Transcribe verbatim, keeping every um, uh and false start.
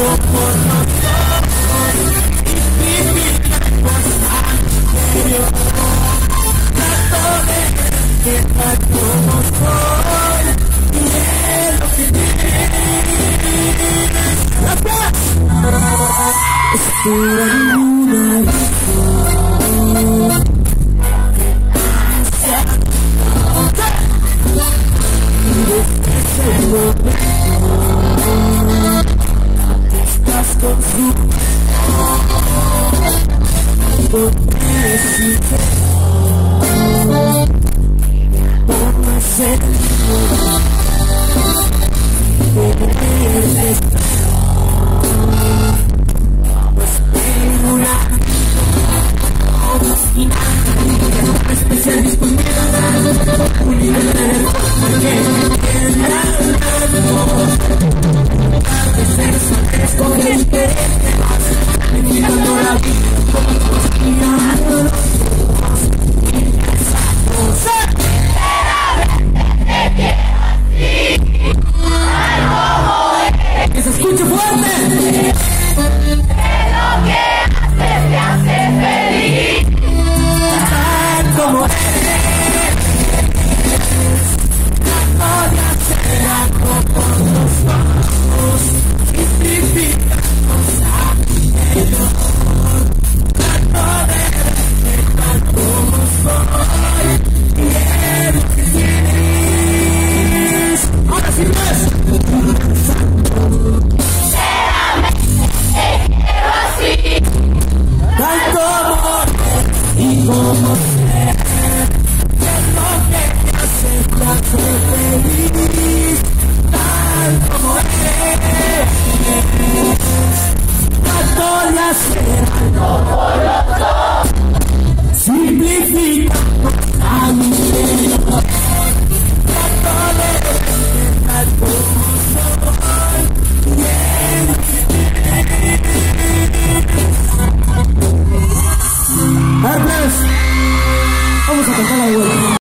por nosotros y vivir por Dios. Trato de estar como soy y es lo que tienes. ¡Gracias! Espera una visión. Estás con su porque necesito por ser pues tengo una especial disponibilidad un nivel de porque escoger diferente más, mirando la vida como mirando los ojos incansados. Sinceramente te quiero así, tal como eres. ¡Que se escuche fuerte! Es lo que hace, te hace feliz. Tal como eres, trato de hacer algo por los ojos. Significamos anterior. Trato de respetar como soy y es lo que tienes. Ahora sí más. Sinceramente te quiero así, tal como eres y como ser. Es lo que te hace, te hace feliz. Tal como eres. Trato de hacer algo por los dos. Simplifica a mi interior. Trato de respetar como soy. Bien, Hermes, vamos a cantar la vuelta.